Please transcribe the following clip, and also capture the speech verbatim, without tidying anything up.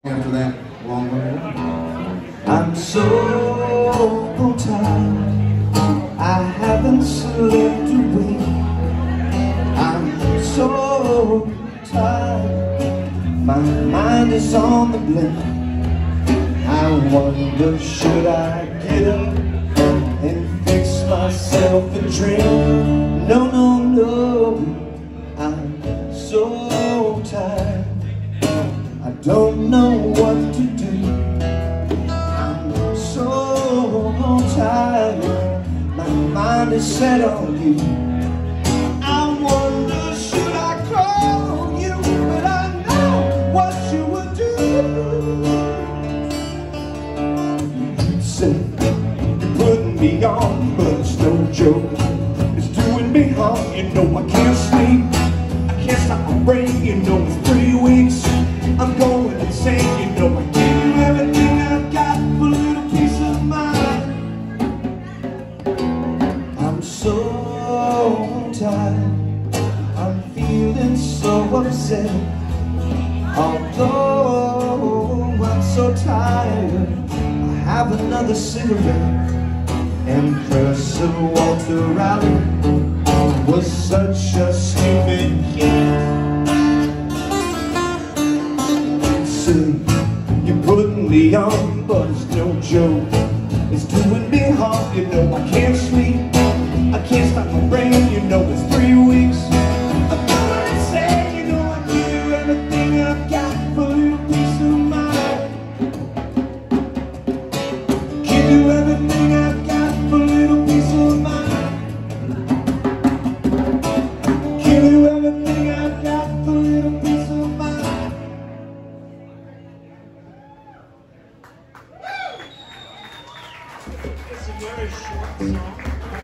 After that long one, I'm so tired, I haven't slept a wink. I'm so tired, my mind is on the blink. I wonder, should I get up and fix myself a drink? No, no, no, I'm so tired, I don't know what to do. I'm so tired, my mind is set on you. I wonder, should I call you? But I know what you would do. You'd say you're putting me on, but it's no joke. It's doing me harm, you know I can't sleep, I can't stop my brain, you know it's three weeks. I'm going insane, you know I give you everything I've got for a little peace of mind. I'm so tired, I'm feeling so upset. Although I'm so tired, I have another cigarette. Empress of Walter Raleigh was such a stupid kid. You're putting me on, but it's no joke. It's doing me harm, you know I can't sleep, I can't stop my brain, you know it's three weeks. I'm going insane, you know I give you everything I've got for a little peace of mind. Give you everything I've got for a little peace of mind. Give you everything I've got for a little peace of mind. It's a very short song.